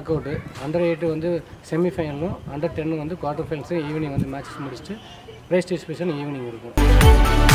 knock out under 8 வந்து semi ஃபைனலும் under 10 வந்து quarter finals evening வந்து மேட்சஸ் முடிச்சுட்டு பிரைஸ் டிஸ்ட்ரிபியூஷன் ஈவினிங் இருக்கும்